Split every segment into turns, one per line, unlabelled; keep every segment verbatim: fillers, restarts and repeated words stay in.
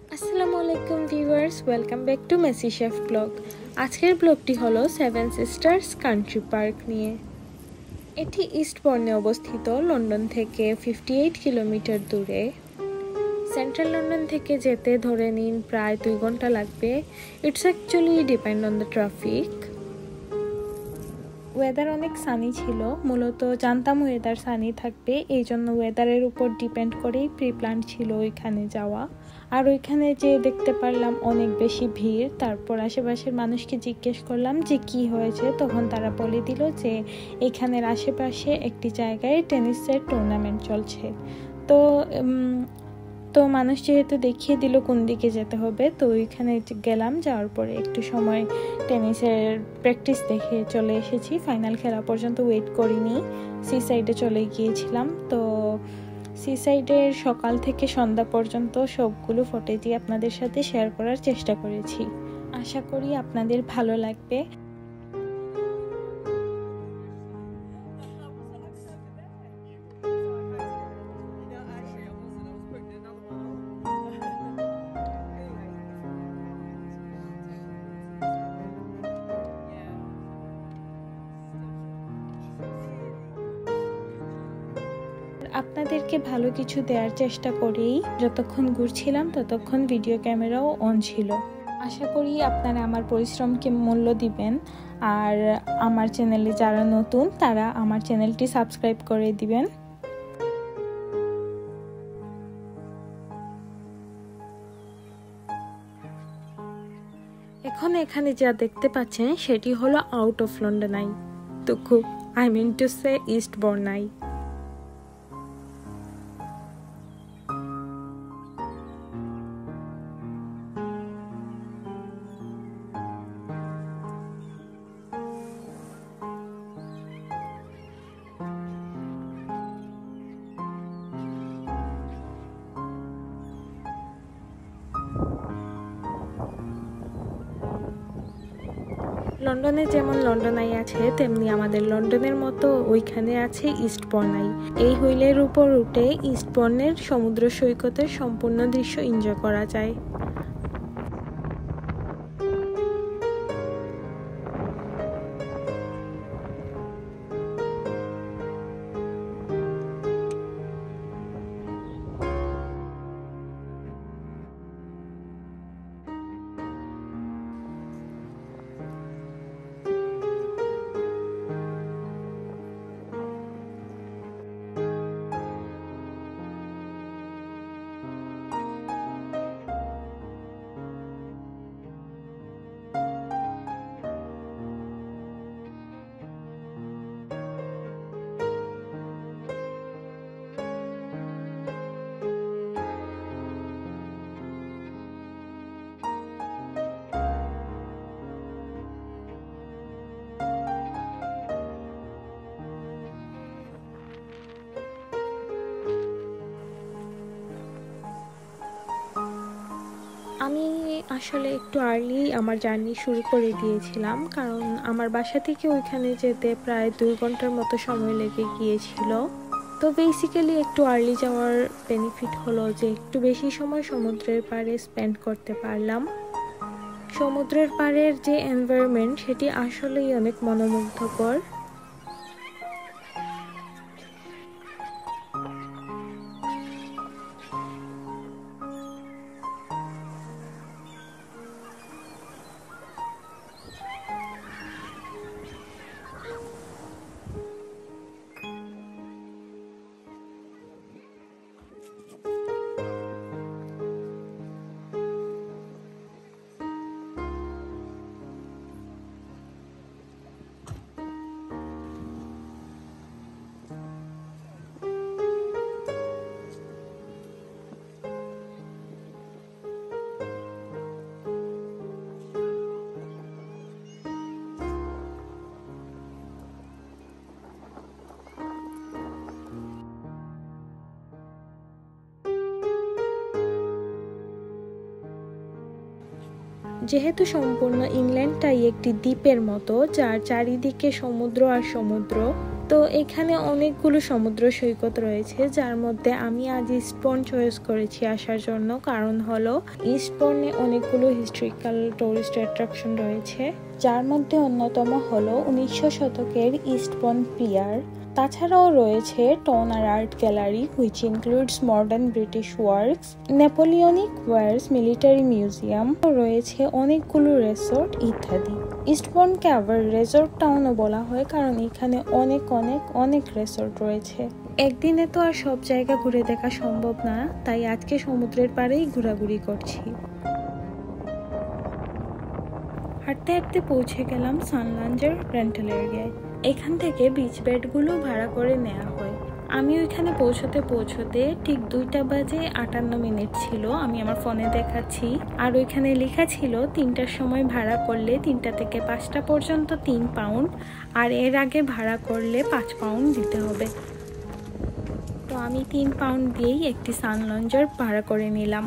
আসসালামু আলাইকুম viewers, welcome back to messy chef blog. আজকের ব্লগটি হলো সেভেন সিস্টার্স কান্ট্রি পার্ক নিয়ে। এটি ইস্টবর্নে অবস্থিত, লন্ডন থেকে ফিফটি এইট কিলোমিটার দূরে। সেন্ট্রাল লন্ডন থেকে যেতে ধরে নিন প্রায় দুই ঘন্টা লাগবে। It's actually depend on the traffic. Weather অনেক সানি ছিল, মূলত জানতাম ওয়েদার সানি থাকবে, এই জন্য ওয়েদারের উপর ডিপেন্ড করেই প্রি প্ল্যান ছিল ওইখানে যাওয়া। আর ওইখানে যে দেখতে পারলাম অনেক বেশি ভিড়। তারপর আশেপাশের মানুষকে জিজ্ঞেস করলাম যে কি হয়েছে, তখন তারা বলে দিল যে এখানের আশেপাশে একটি জায়গায় টেনিসের টুর্নামেন্ট চলছে। তো তো মানুষ যেহেতু দেখিয়ে দিল কোন দিকে যেতে হবে, তো ওইখানে গেলাম। যাওয়ার পরে একটু সময় টেনিসের প্র্যাকটিস দেখে চলে এসেছি। ফাইনাল খেলা পর্যন্ত ওয়েট করিনি, সি সাইডে চলে গিয়েছিলাম। তো সি সাইডের সকাল থেকে সন্ধ্যা পর্যন্ত সবগুলো ফুটেজই আপনাদের সাথে শেয়ার করার চেষ্টা করেছি। আশা করি আপনাদের ভালো লাগবে। আপনাদেরকে ভালো কিছু দেওয়ার চেষ্টা করেই যতক্ষণ ঘুরছিলাম ততক্ষণ ভিডিও ক্যামেরাও অন ছিল। আশা করি আপনারা আমার পরিশ্রমকে মূল্য দিবেন, আর আমার চ্যানেলে যারা নতুন তারা আমার চ্যানেলটি সাবস্ক্রাইব করে দিবেন। এখন এখানে যা দেখতে পাচ্ছেন সেটি হলো আউট অফ লন্ডন আই, তো খুব I mean to say Eastbourne I. লন্ডনে যেমন লন্ডন আই আছে, তেমনি আমাদের লন্ডনের মতো ওইখানে আছে ইস্টবর্ন আই। এই হুইলের উপর উঠে ইস্টবর্নের সমুদ্র সৈকতের সম্পূর্ণ দৃশ্য এনজয় করা যায়। আমি আসলে একটু আর্লি আমার জার্নি শুরু করে দিয়েছিলাম, কারণ আমার বাসা থেকে ওইখানে যেতে প্রায় দুই ঘন্টার মতো সময় লেগে গিয়েছিল। তো বেসিক্যালি একটু আর্লি যাওয়ার বেনিফিট হলো যে একটু বেশি সময় সমুদ্রের পাড়ে স্পেন্ড করতে পারলাম। সমুদ্রের পাড়ের যে এনভায়রনমেন্ট সেটি আসলেই অনেক মনোমুগ্ধকর। যেহেতু সম্পূর্ণ ইংল্যান্ডটাই একটি দ্বীপের মতো, যার চারিদিকে সমুদ্র আর সমুদ্র, তো এখানে অনেকগুলো সমুদ্র সৈকত রয়েছে, যার মধ্যে আমি আজ ইস্টবোর্ন চয়েস করেছি আসার জন্য। কারণ হলো ইস্টবোর্নে অনেকগুলো হিস্ট্রিক্যাল টুরিস্ট অ্যাট্রাকশন রয়েছে, যার মধ্যে অন্যতম হলো উনিশশো শতকের ইস্টবোর্ন পিয়ার। তাছাড়াও রয়েছে Towner art gallery, which includes modern British works, Napoleonic wars military museum, রয়েছে অনেকগুলো রিসোর্ট ইত্যাদি। ইস্টবোর্নকে আবার রিসোর্ট টাউনও বলা হয়, কারণ এখানে অনেক অনেক অনেক রিসোর্ট রয়েছে। একদিনে তো আর সব জায়গা ঘুরে দেখা সম্ভব না, তাই আজকে সমুদ্রের পাড়েই ঘোরাঘুরি করছি। হাঁটতে হাঁটতে পৌঁছে গেলাম সানলাঞ্জার রেন্টাল এরিয়ায়। এখান থেকে বিচ বেডগুলো ভাড়া করে নেওয়া হয়। আমি ওইখানে পৌঁছতে পৌঁছতে ঠিক দুইটা বাজে আটান্ন মিনিট ছিল, আমি আমার ফোনে দেখাচ্ছি। আর ওইখানে লেখা ছিল তিনটার সময় ভাড়া করলে তিনটা থেকে পাঁচটা পর্যন্ত তিন পাউন্ড, আর এর আগে ভাড়া করলে পাঁচ পাউন্ড দিতে হবে। তো আমি তিন পাউন্ড দিয়েই একটি সানলঞ্জার ভাড়া করে নিলাম।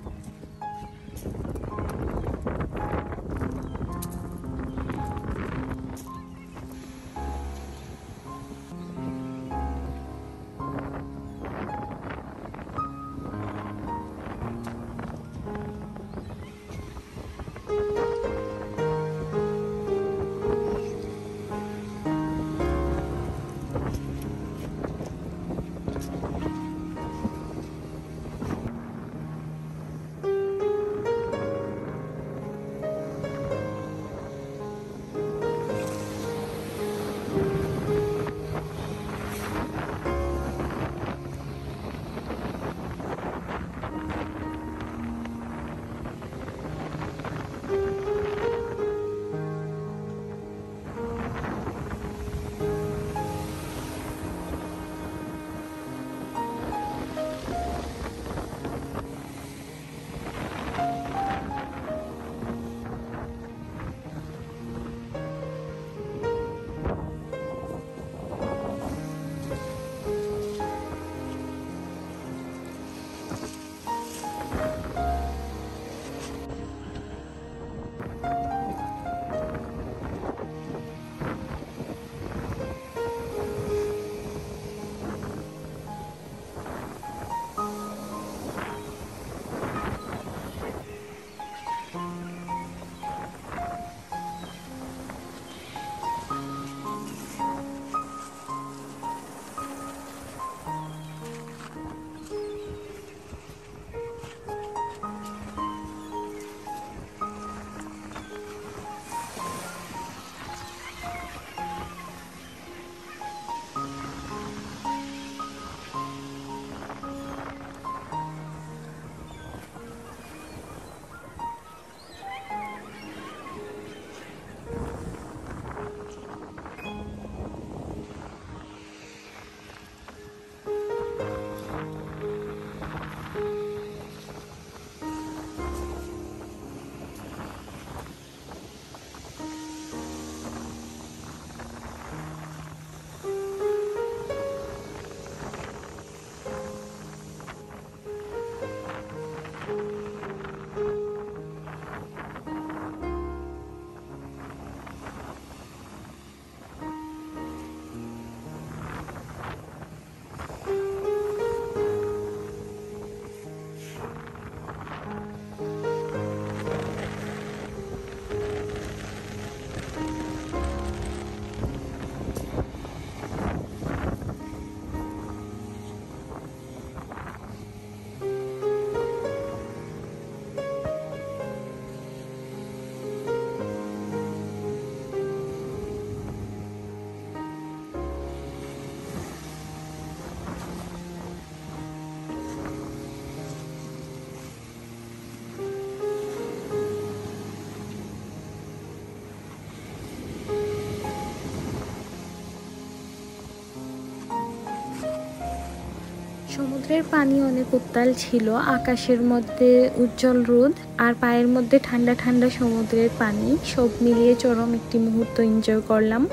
সমুদ্রের পানি অনেক উত্তাল ছিল, আকাশের মধ্যে উজ্জ্বল রোদ আর পায়ের মধ্যে ঠান্ডা ঠান্ডা সমুদ্রের পানি, সব মিলিয়ে চরম একটি মুহূর্ত এনজয় করলাম।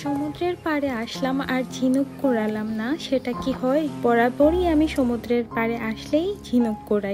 সমুদ্রের পাড়ে আসলাম আর ঝিনুক কুড়ালাম না, সেটা কি হয়? বরাবরই আমি সমুদ্রের পাড়ে আসলেই ঝিনুক কুড়াই।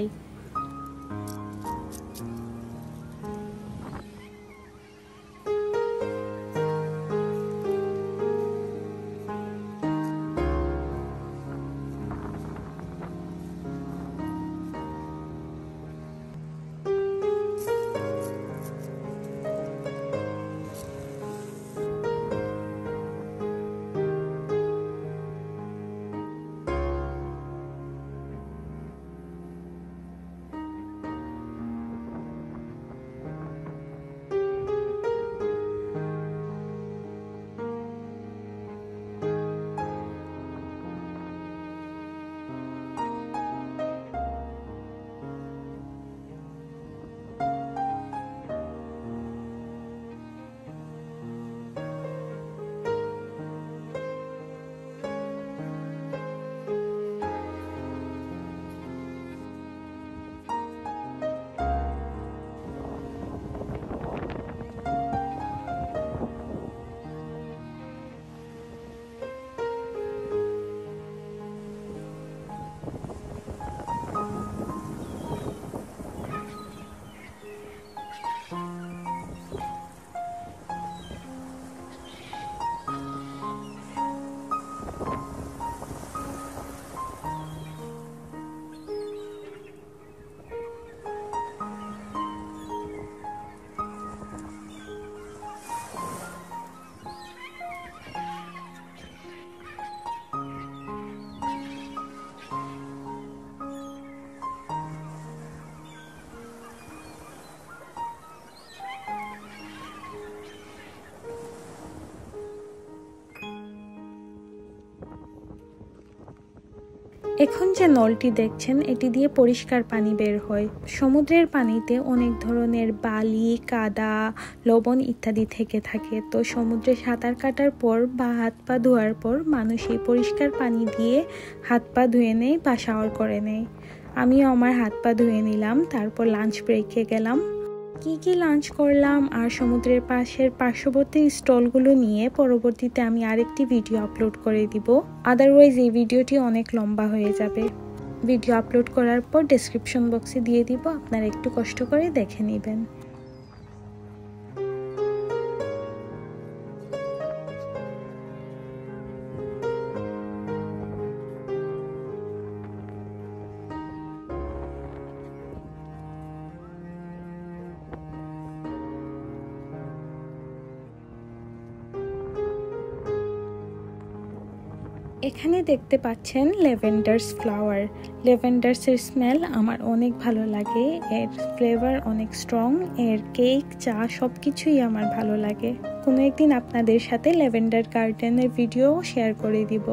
এখন যে নলটি দেখছেন, এটি দিয়ে পরিষ্কার পানি বের হয়। সমুদ্রের পানিতে অনেক ধরনের বালি, কাদা, লবণ ইত্যাদি থেকে থাকে। তো সমুদ্রে সাঁতার কাটার পর বা হাত পা ধোয়ার পর মানুষ এই পরিষ্কার পানি দিয়ে হাত পা ধুয়ে নেয় বা শাওয়ার করে নেয়। আমিও আমার হাত পা ধুয়ে নিলাম, তারপর লাঞ্চ ব্রেকে গেলাম। কি কি লাঞ্চ করলাম আর সমুদ্রের পাশের পার্শ্ববর্তী স্টলগুলো নিয়ে পরবর্তীতে আমি আরেকটি ভিডিও আপলোড করে দিব। আদারওয়াইজ এই ভিডিওটি অনেক লম্বা হয়ে যাবে। ভিডিও আপলোড করার পর ডেসক্রিপশন বক্সে দিয়ে দিব, আপনারা একটু কষ্ট করে দেখে নেবেন। এখানে দেখতে পাচ্ছেন ল্যাভেন্ডার্স ফ্লাওয়ার। ল্যাভেন্ডার্সের স্মেল আমার অনেক ভালো লাগে, এর ফ্লেভার অনেক স্ট্রং, এর কেক, চা সব কিছুই আমার ভালো লাগে। কোনো একদিন আপনাদের সাথে ল্যাভেন্ডার গার্ডেনের ভিডিও শেয়ার করে দিব।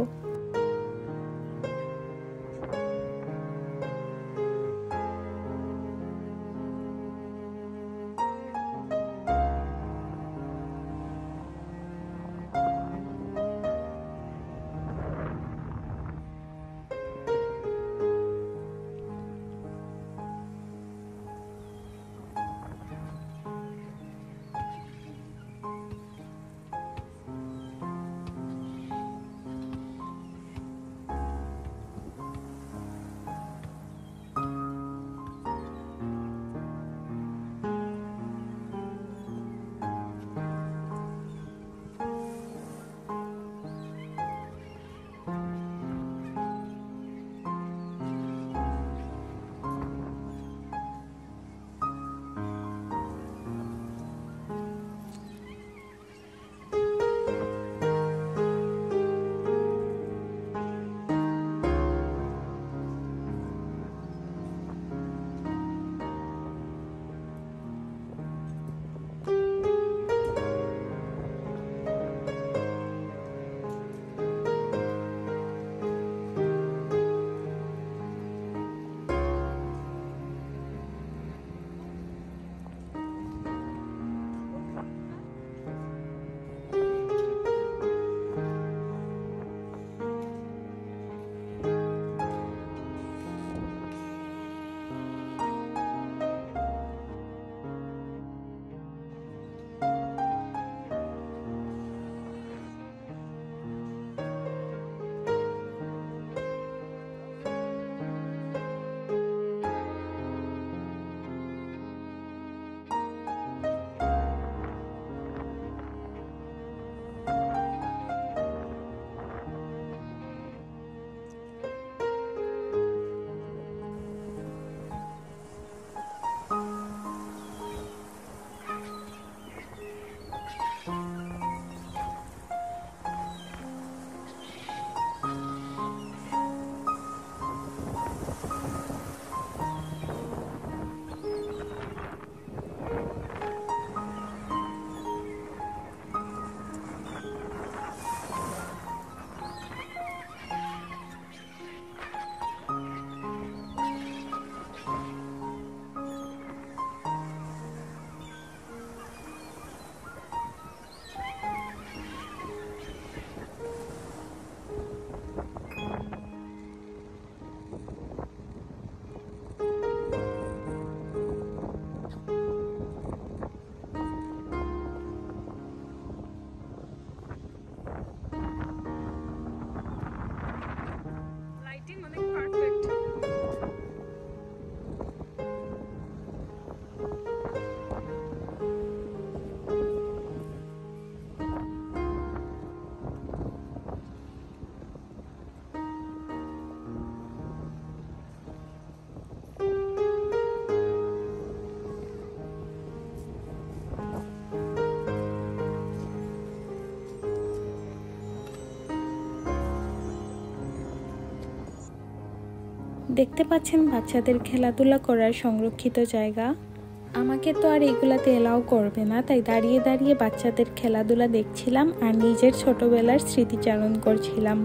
দেখতে পাচ্ছেন বাচ্চাদের খেলাধুলা করার সংরক্ষিত জায়গা। আমাকে তো আর এগুলাতে এলাও করবে না, তাই দাঁড়িয়ে দাঁড়িয়ে বাচ্চাদের খেলাধুলা দেখছিলাম আর নিজের ছোটবেলার স্মৃতিচারণ করছিলাম।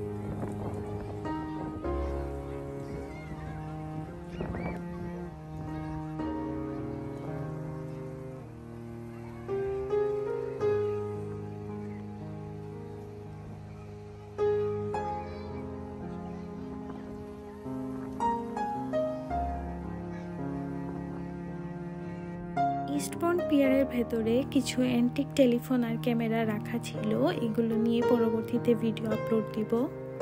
ইস্টবন্ড পিয়ারের ভেতরে কিছু অ্যান্টিক টেলিফোন আর ক্যামেরা রাখা ছিল, এগুলো নিয়ে পরবর্তীতে ভিডিও আপলোড দিব।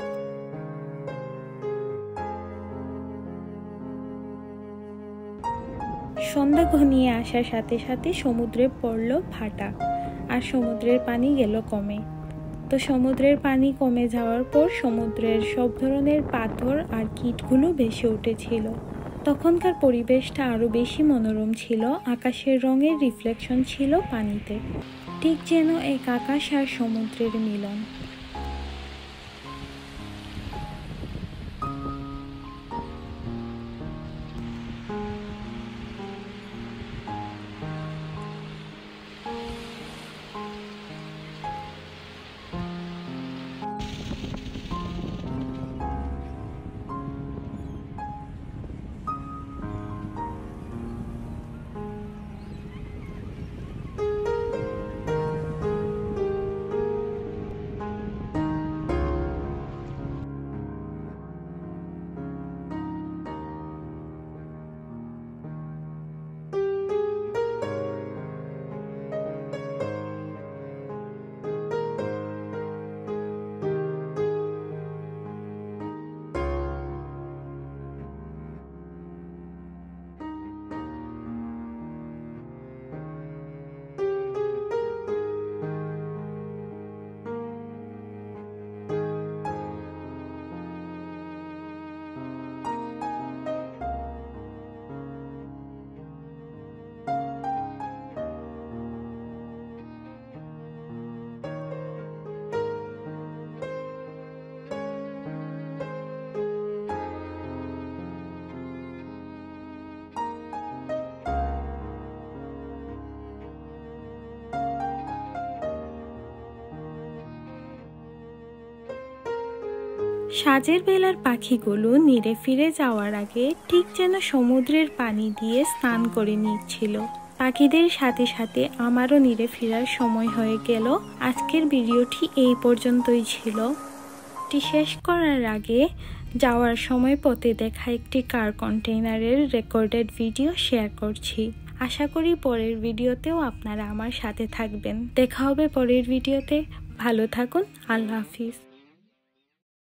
সন্ধ্যা ঘনিয়ে আসার সাথে সাথে সমুদ্রে পড়ল ভাটা আর সমুদ্রের পানি গেল কমে। তো সমুদ্রের পানি কমে যাওয়ার পর সমুদ্রের সব ধরনের পাথর আর কীটগুলো ভেসে উঠেছিল। তখনকার পরিবেশটা আরো বেশি মনোরম ছিল, আকাশের রঙের রিফ্লেকশন ছিল পানিতে, ঠিক যেন এক আকাশ আর সমুদ্রের মিলন। সাজের বেলার পাখিগুলো নীড়ে ফিরে যাওয়ার আগে ঠিক যেন সমুদ্রের পানি দিয়ে স্নান করে নিচ্ছিল। পাখিদের সাথে সাথে আমারও নীড়ে ফেরার সময় হয়ে গেল। আজকের ভিডিওটি এই পর্যন্তই ছিল। এটি শেষ করার আগে যাওয়ার সময় পথে দেখা একটি কার কন্টেইনারের রেকর্ডেড ভিডিও শেয়ার করছি। আশা করি পরের ভিডিওতেও আপনারা আমার সাথে থাকবেন। দেখা হবে পরের ভিডিওতে। ভালো থাকুন। আল্লাহ হাফিজ।